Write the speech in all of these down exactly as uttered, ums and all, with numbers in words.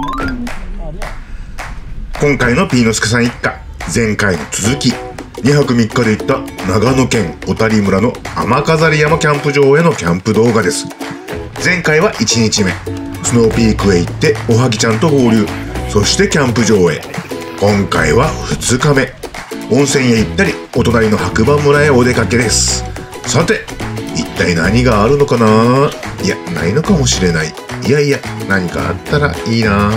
今回のピーノスケさん一家、前回の続き、にはくみっかで行った長野県小谷村の雨飾山キャンプ場へのキャンプ動画です。前回はいちにちめ、スノーピークへ行っておはぎちゃんと合流、そしてキャンプ場へ。今回はふつかめ、温泉へ行ったりお隣の白馬村へお出かけです。さて一体何があるのかな。いや、ないのかもしれない。いやいや、何かあったらいいな。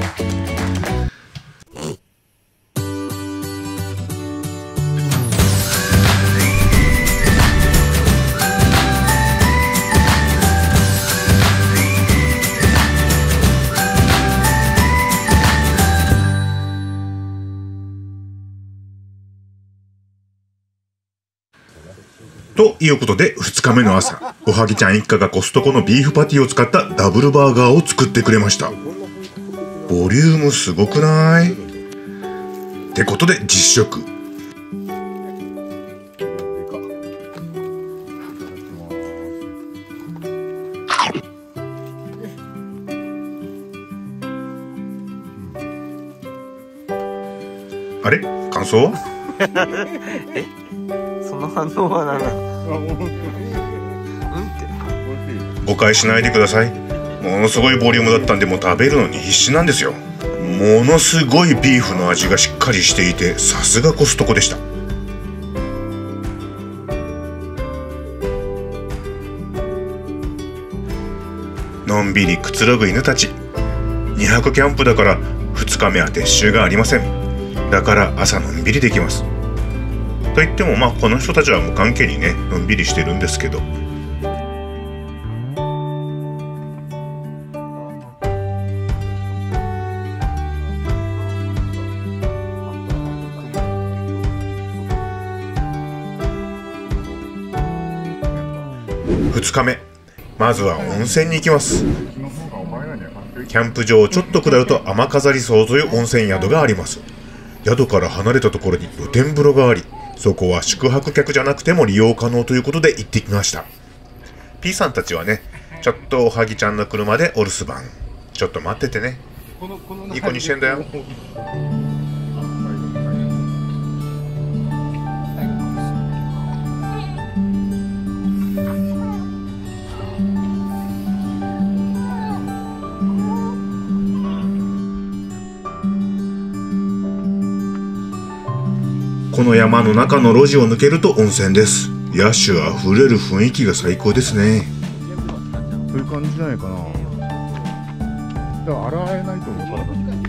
ということでふつかめの朝、おはぎちゃん一家がコストコのビーフパティを使ったダブルバーガーを作ってくれました。ボリュームすごくない？ってことで実食。あれ？感想？ え？その反応は何なの？ 誤解しないでください。ものすごいボリュームだったんで、もう食べるのに必死なんですよ。ものすごいビーフの味がしっかりしていて、さすがコストコでした。のんびりくつろぐ犬たち。にはくキャンプだからふつかめは撤収がありません。だから朝のんびりできます。といってもまあこの人たちは無関係にね、のんびりしてるんですけど。ふつかめ、まずは温泉に行きます。キャンプ場をちょっと下ると雨飾荘という温泉宿があります。宿から離れたところに露天風呂があり、そこは宿泊客じゃなくても利用可能ということで行ってきました。 P さんたちはね、ちょっとおはぎちゃんの車でお留守番。ちょっと待っててね、ニコにしてんだよ。この山の中の路地を抜けると温泉です。野趣あふれる雰囲気が最高ですね。 そういう感じじゃないかな。だから洗えないと思うから。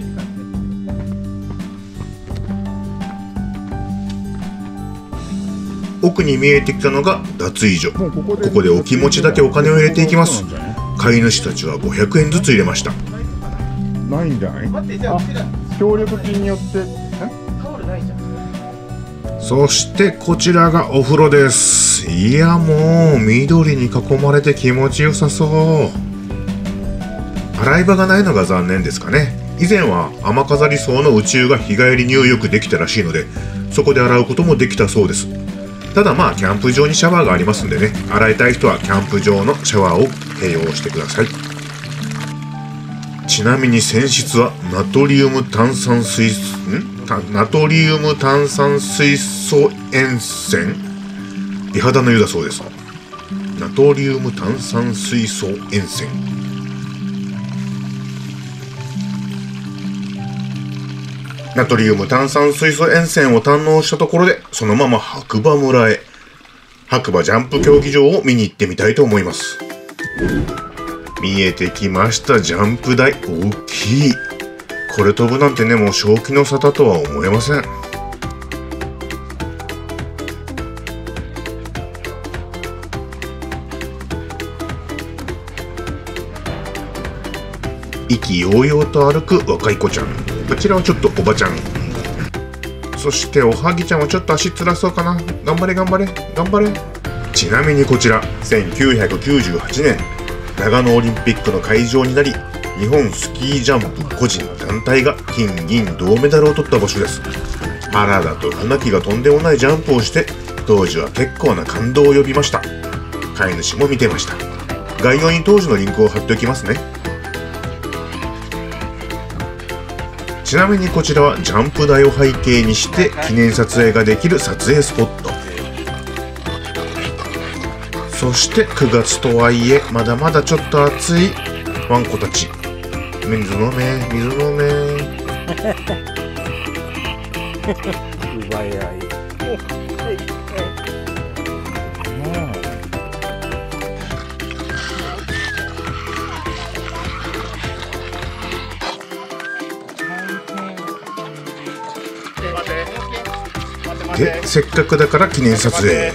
奥に見えてきたのが脱衣所。ここでお気持ちだけお金を入れていきます。飼い主たちはごひゃくえんずつ入れました。 ないんじゃない？あ、協力金によって。 そしてこちらがお風呂です。いや、もう緑に囲まれて気持ちよさそう。洗い場がないのが残念ですかね。以前は雨飾荘の宇宙が日帰り入浴できたらしいので、そこで洗うこともできたそうです。ただまあキャンプ場にシャワーがありますんでね、洗いたい人はキャンプ場のシャワーを併用してください。ちなみに泉質はナトリウム炭酸水んナトリウム炭酸水素塩泉、美肌の湯だそうです。ナトリウム炭酸水素塩泉。ナトリウム炭酸水素塩泉を堪能したところで、そのまま白馬村へ。白馬ジャンプ競技場を見に行ってみたいと思います。見えてきました、ジャンプ台。大きい。これ飛ぶなんてね、もう正気の沙汰とは思えません。意気揚々と歩く若い子ちゃん。こちらはちょっとおばちゃん。そしておはぎちゃんはちょっと足つらそうかな。頑張れ頑張れ頑張れ。ちなみにこちらせんきゅうひゃくきゅうじゅうはちねん長野オリンピックの会場になり、日本スキージャンプ個人団体が金銀銅メダルを取った場所です。原田と船木がとんでもないジャンプをして、当時は結構な感動を呼びました。飼い主も見てました。概要に当時のリンクを貼っておきますね。 ちなみにこちらはジャンプ台を背景にして記念撮影ができる撮影スポット。そしてくがつとはいえまだまだちょっと暑いワンコたち。水飲め水飲め奪い合い。 で、せっかくだから記念撮影。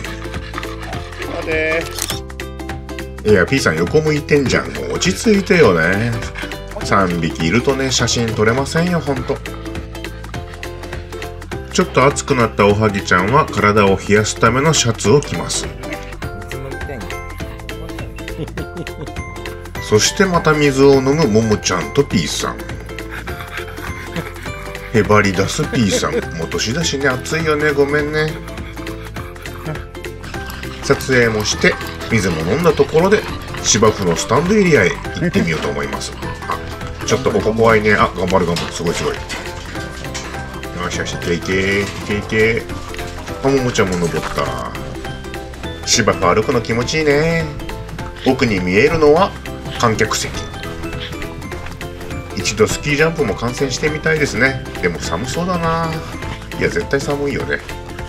いや P さん横向いてんじゃん。もう落ち着いてよね。さんびきいるとね写真撮れませんよほんと。ちょっと暑くなったおはぎちゃんは体を冷やすためのシャツを着ます。そしてまた水を飲むももちゃんと P さん。へばり出す P さん。もう年だしね暑いよねごめんね。撮影もして水も飲んだところで芝生のスタンドエリアへ行ってみようと思います。あ、ちょっとここ怖いね。あ、頑張る頑張る。すごいすごい。よしよし、いけいけいけいけ。あ、ももちゃんも登った。芝生歩くの気持ちいいね。奥に見えるのは観客席。一度スキージャンプも観戦してみたいですね。でも寒そうだな。いや絶対寒いよね。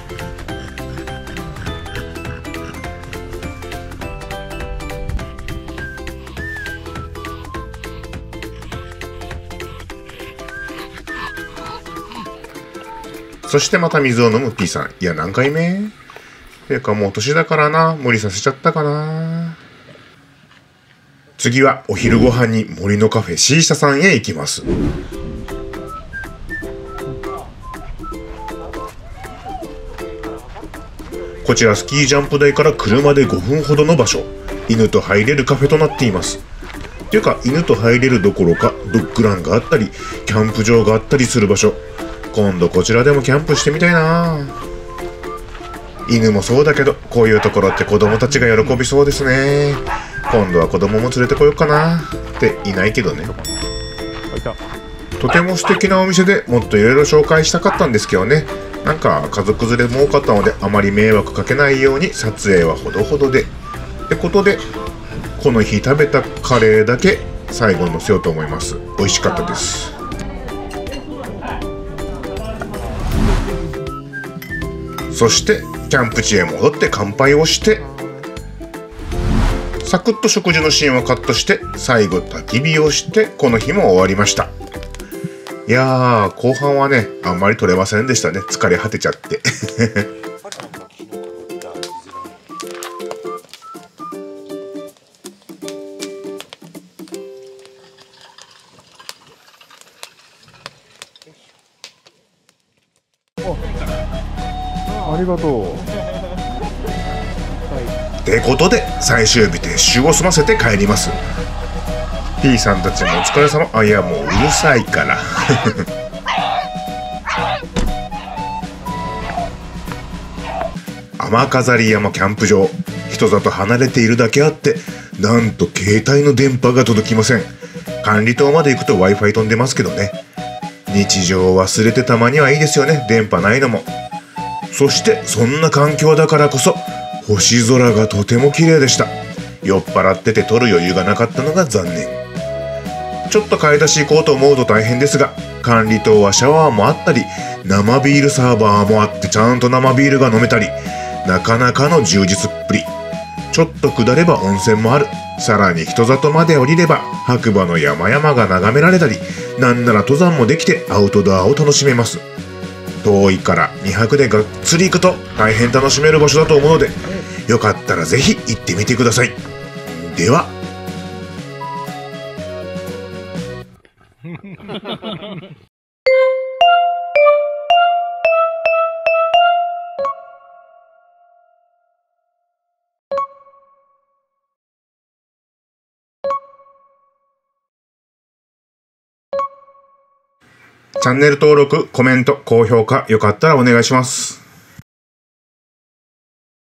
そしてまた水を飲む P さん。いや何回目？ていうかもう年だからな。無理させちゃったかな。次はお昼ご飯に森のカフェ C 社さんへ行きます。こちらスキージャンプ台から車でごふんほどの場所。犬と入れるカフェとなっています。ていうか犬と入れるどころかドッグランがあったりキャンプ場があったりする場所。今度こちらでもキャンプしてみたいな。犬もそうだけどこういうところって子供たちが喜びそうですね。今度は子供も連れてこようかな。っていないけどね。とても素敵なお店でもっといろいろ紹介したかったんですけどね。なんか家族連れも多かったのであまり迷惑かけないように撮影はほどほどで。ってことでこの日食べたカレーだけ最後に載せようと思います。美味しかったです。そしてキャンプ地へ戻って乾杯をしてサクッと食事のシーンをカットして最後焚き火をしてこの日も終わりました。いやー後半はねあんまり撮れませんでしたね。疲れ果てちゃってありがとう。 ってことで最終日撤収を済ませて帰ります。 P さんたちもお疲れ様。あ、いやもううるさいから雨飾山キャンプ場、人里離れているだけあってなんと携帯の電波が届きません。管理棟まで行くと Wi-Fi 飛んでますけどね。日常忘れてたまにはいいですよね、電波ないのも。そしてそんな環境だからこそ星空がとても綺麗でした。酔っ払ってて撮る余裕がなかったのが残念。ちょっと買い出し行こうと思うと大変ですが、管理棟はシャワーもあったり生ビールサーバーもあってちゃんと生ビールが飲めたり、なかなかの充実っぷり。ちょっと下れば温泉もある。さらに人里まで降りれば白馬の山々が眺められたり、なんなら登山もできてアウトドアを楽しめます。遠いからにはくでがっつり行くと大変楽しめる場所だと思うので、よかったらぜひ行ってみてください。ではチャンネル登録、コメント、高評価、よかったらお願いします。